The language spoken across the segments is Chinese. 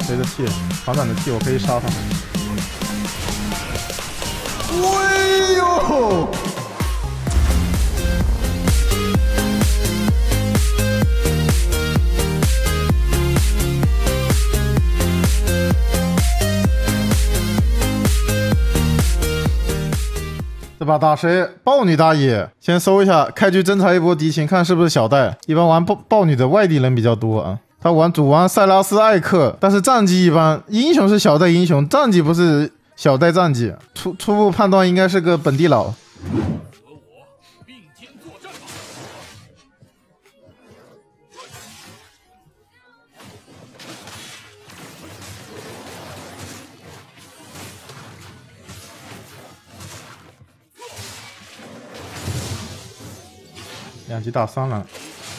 谁的气？反转的气，我可以杀他。哎呦！这把打谁？豹女打野。先搜一下，开局侦查一波敌情，看是不是小戴。一般玩豹女的外地人比较多啊。他主玩塞拉斯艾克，但是战绩一般。英雄是小戴英雄，战绩不是小戴战绩。初步判断应该是个本地佬。2级打3了，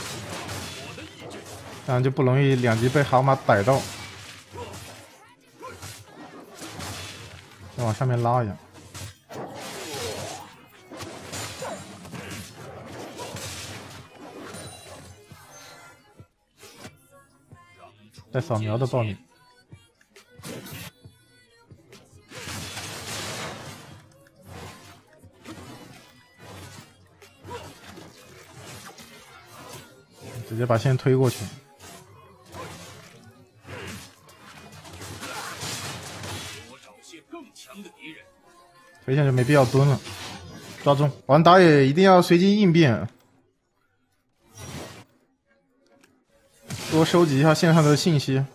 这样就不容易2级被蛤蟆逮到。先往下面拉一下。带扫描的豹女。直接把线推过去，推线就没必要蹲了，抓中。玩打野一定要随机应变，多收集一下线上的信息，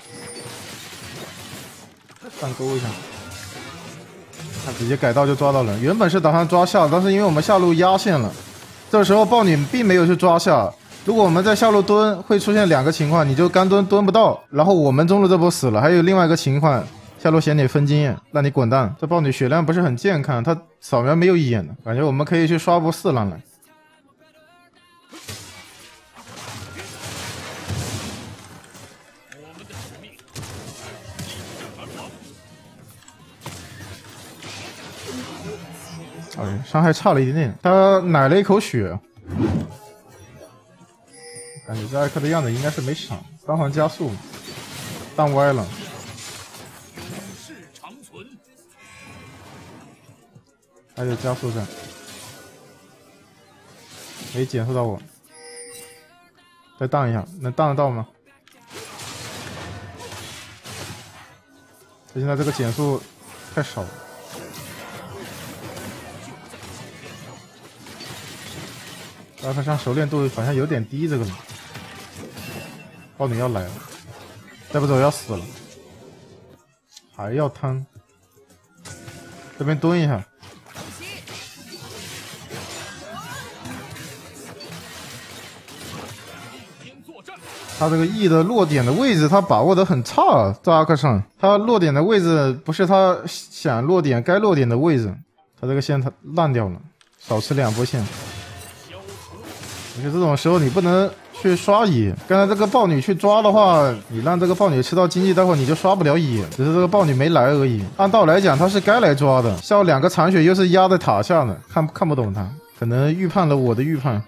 上钩一下。他直接改道就抓到人，原本是打算抓下，但是因为我们下路压线了，这时候豹女并没有去抓下。如果我们在下路蹲，会出现2个情况，你就干蹲不到，然后我们中路这波死了。还有另外一个情况，下路嫌你分经验，让你滚蛋。这豹女血量不是很健康，她扫描没有眼的，感觉我们可以去刷波4浪来。哎，伤害差了一点点，他奶了一口血。感觉这艾克的样子应该是没闪，3环加速，弹歪了。还有加速战，没减速到我，再荡一下，能荡得到吗？现在这个减速太少了。艾克上熟练度好像有点低，这个人。豹女要来了，再不走要死了，还要贪。这边蹲一下，他这个 E 的落点的位置他把握得很差，在阿克上，他落点的位置不是他想落点该落点的位置，他这个线他烂掉了，少吃2波线。而且这种时候你不能去刷野，刚才这个豹女去抓的话，你让这个豹女吃到经济，待会你就刷不了野，只是这个豹女没来而已。按道理来讲，她是该来抓的，下2个残血又是压在塔下的，看不懂她，可能预判了我的预判。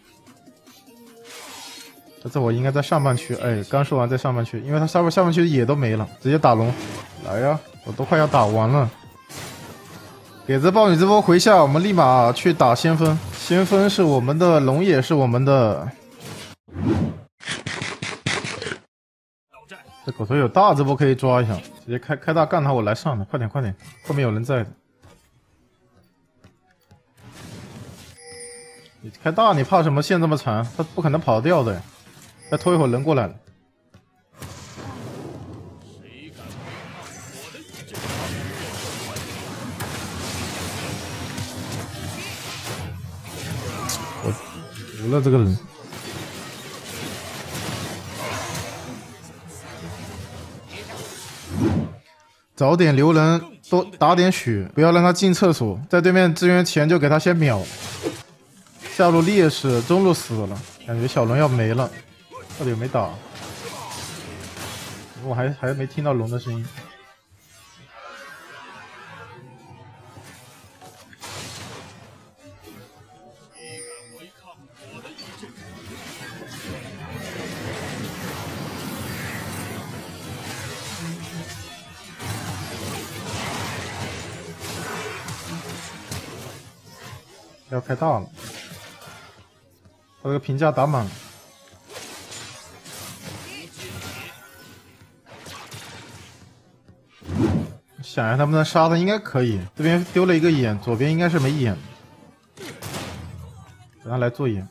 这我应该在上半区，哎，刚说完在上半区，因为他下半区的野都没了，直接打龙，来呀，我都快要打完了。给这豹女这波回下，我们立马去打先锋。先锋是我们的，龙也是我们的。这狗头有大，这波可以抓一下，直接开大干他，我来上了，快点，后面有人在的。你开大，你怕什么？线这么长，他不可能跑掉的。再拖一会儿人过来了。我服了这个人。早点留人，多打点血，不要让他进厕所。在对面支援前就给他先秒。下路劣势，中路死了，感觉小龙要没了。到底有没打？我还没听到龙的声音。 要开大了，他这个评价打满了。想想能不能杀他，应该可以。这边丢了一个眼，左边应该是没眼。等他来做眼。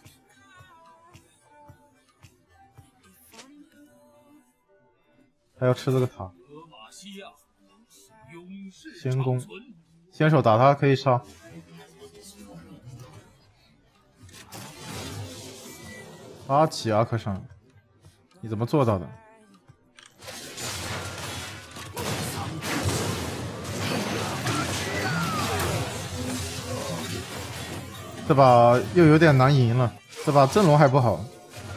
他要吃这个塔。先攻，先手打他可以杀。阿奇阿克上，你怎么做到的？这把又有点难赢了，这把阵容还不好。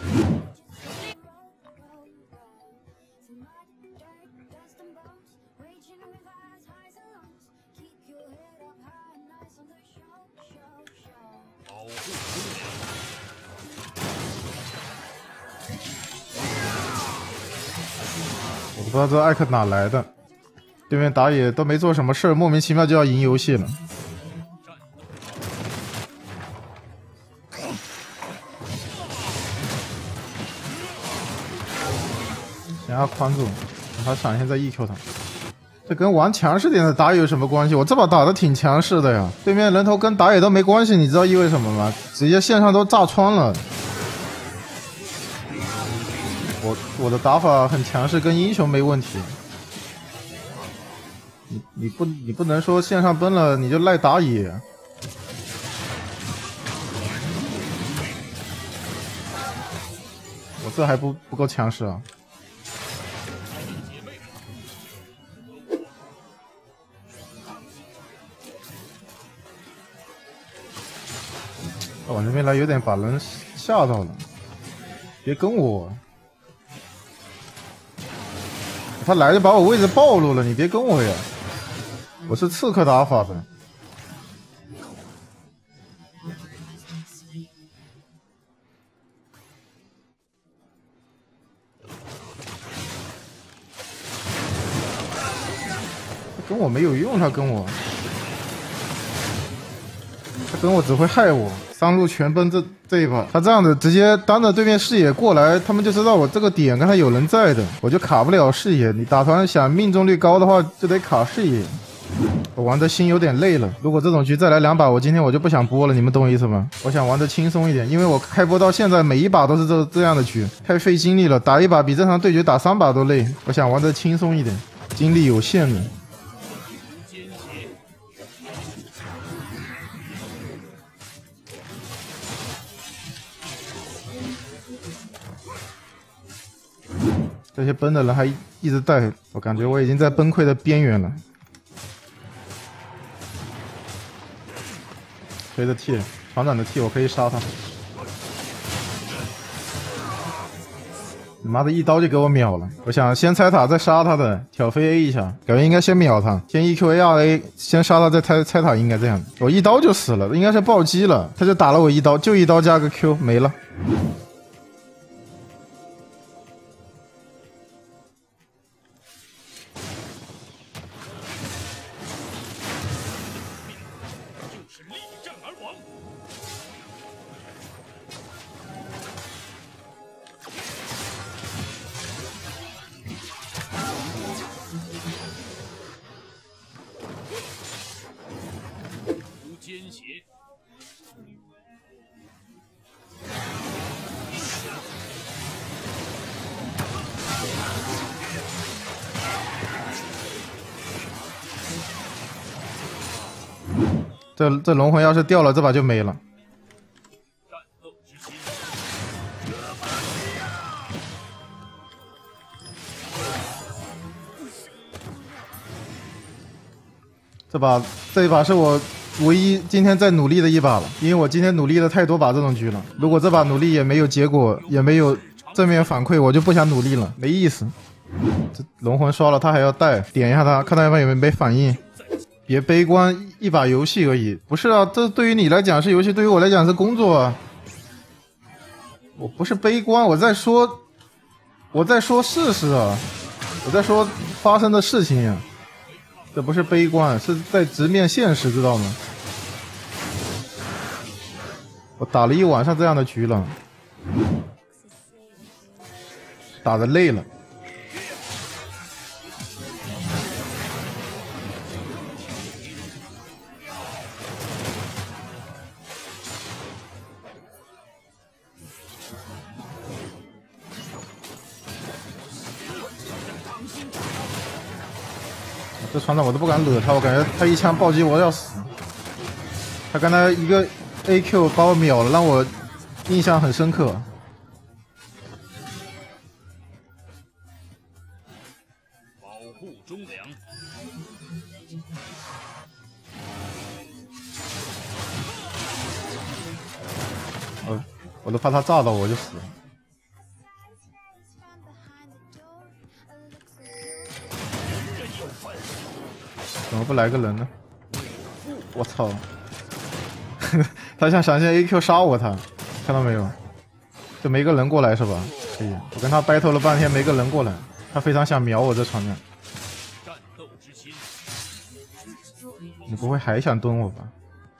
我不知道这艾克哪来的，对面打野都没做什么事，莫名其妙就要赢游戏了。先要宽住，等他闪现再 EQ 他。这跟玩强势点的打野有什么关系？我这把打的挺强势的呀，对面人头跟打野都没关系，你知道意味什么吗？直接线上都炸穿了。我的打法很强势，跟英雄没问题。你不能说线上崩了你就赖打野。我这还不够强势啊！往这边来有点把人吓到了，别跟我。他来就把我位置暴露了，你别跟我呀！我是刺客打法的。他跟我没有用，他跟我只会害我。三路全崩这一把，他这样的直接当着对面视野过来，他们就知道我这个点跟他有人在的，我就卡不了视野。你打团想命中率高的话，就得卡视野。我玩的心有点累了，如果这种局再来2把，我今天我就不想播了，你们懂我意思吗？我想玩的轻松一点，因为我开播到现在每一把都是这样的局，太费精力了，打一把比正常对决打3把都累。我想玩的轻松一点，精力有限的。这些崩的人还一直带，我感觉我已经在崩溃的边缘了。谁的 T？ 船长的 T， 我可以杀他。你妈的，一刀就给我秒了！我想先拆塔再杀他的，挑飞 A 一下，感觉应该先秒他，先 EQA，先杀他再拆塔，应该这样。我一刀就死了，应该是暴击了，他就打了我一刀，就一刀加个 Q 没了。这龙魂要是掉了，这把就没了。这一把是我唯一今天在努力的一把了，因为我今天努力了太多把这种局了。如果这把努力也没有结果，也没有正面反馈，我就不想努力了，没意思。这龙魂刷了，他还要带，点一下他，看他有没反应。别悲观，一把游戏而已。不是啊，这对于你来讲是游戏，对于我来讲是工作啊。我不是悲观，我在说事实啊，我在说发生的事情呀。这不是悲观，是在直面现实，知道吗？ 我打了一晚上这样的局了，打的累了。这船长我都不敢惹他，我感觉他一枪暴击我要死。他刚才一个 AQ 把我秒了，让我印象很深刻。 保护忠良。 我都怕他炸到我就死了。怎么不来个人呢？我操！他想闪现 AQ 杀我，他看到没有？就没个人过来是吧？可以，我跟他 battle 了半天没个人过来，他非常想秒我这船长。 战斗之心。 你不会还想蹲我吧？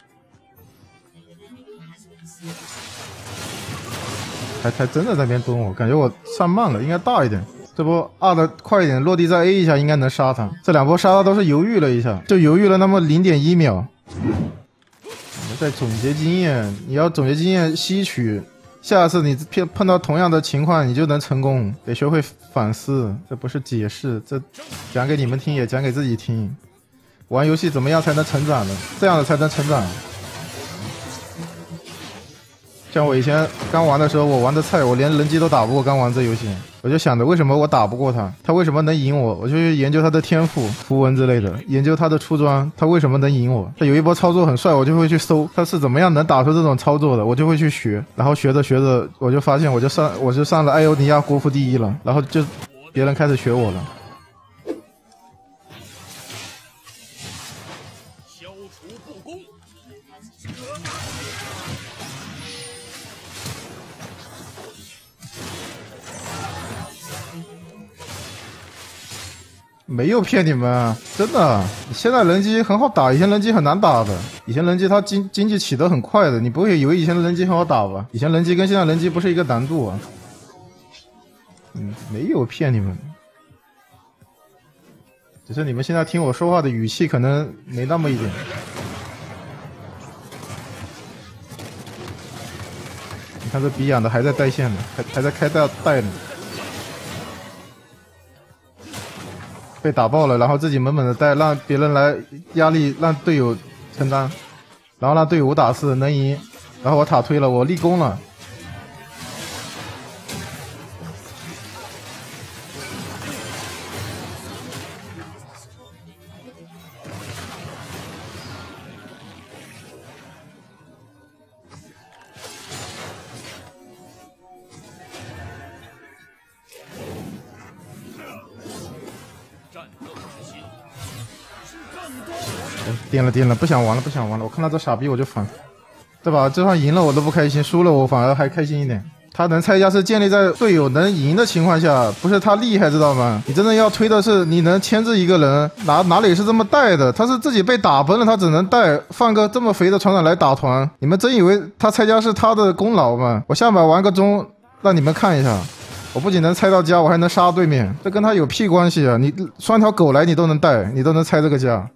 还真的在那边蹲我，感觉我上慢了，应该大一点。这波2的快一点，落地再 A 一下，应该能杀他。这2波杀他都是犹豫了一下，就犹豫了那么0.1秒。我们在总结经验，你要总结经验吸取，下次你碰到同样的情况，你就能成功。得学会反思，这不是解释，这讲给你们听，也讲给自己听。玩游戏怎么样才能成长呢？这样的才能成长。像我以前刚玩的时候，我玩的菜，我连人机都打不过。刚玩这游戏，我就想着为什么我打不过他，他为什么能赢我？我就去研究他的天赋、符文之类的，研究他的出装，他为什么能赢我？他有一波操作很帅，我就会去搜他是怎么样能打出这种操作的，我就会去学。然后学着学着，我就发现我就上了艾欧尼亚国服第1了，然后就别人开始学我了。 消除不公。 没有骗你们，真的。现在人机很好打，以前人机很难打的。以前人机它经济起得很快的，你不会以为以前的人机很好打吧？以前人机跟现在人机不是一个难度啊。没有骗你们，只是你们现在听我说话的语气可能没那么一点。你看这鼻痒的还在带线呢，还在开带呢。被打爆了，然后自己猛猛的带，让别人来压力，让队友承担，然后让队友5打4能赢，然后我塔推了，我立功了。点了，不想玩了，我看到这傻逼我就烦，对吧？这场赢了我都不开心，输了我反而还开心一点。他能拆家是建立在队友能赢的情况下，不是他厉害，知道吗？你真的要推的是你能牵制一个人，哪里是这么带的？他是自己被打崩了，他只能带，放个这么肥的船长来打团，你们真以为他拆家是他的功劳吗？我下把玩个钟，让你们看一下。我不仅能拆到家，我还能杀对面，这跟他有屁关系啊！你拴条狗来你都能带，你都能拆这个家。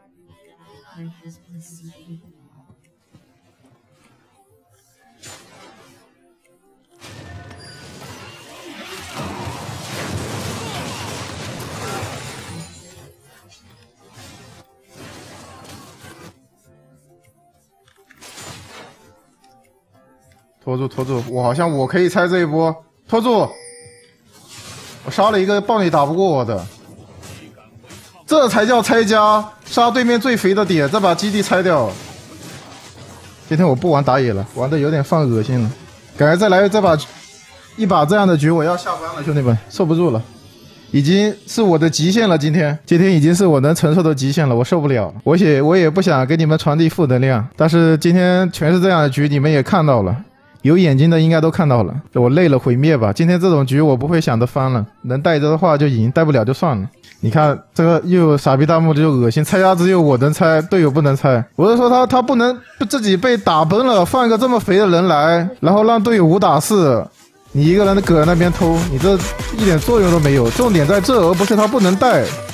拖住！我好像我可以拆这一波，拖住！我杀了一个暴力打不过我的，这才叫拆家，杀对面最肥的点，再把基地拆掉。今天我不玩打野了，玩的有点犯恶心了，感觉再来一把这样的局，我要下班了，兄弟们，受不住了，已经是我的极限了。今天已经是我能承受的极限了，我受不了。我也不想给你们传递负能量，但是今天全是这样的局，你们也看到了。 有眼睛的应该都看到了，我累了毁灭吧。今天这种局我不会想着翻了，能带着的话就赢，带不了就算了。你看这个又有傻逼大木，就恶心，猜鸭子又我能猜，队友不能猜。我是说他不能自己被打崩了，放一个这么肥的人来，然后让队友5打4，你一个人搁在那边偷，你这一点作用都没有。重点在这，而不是他不能带。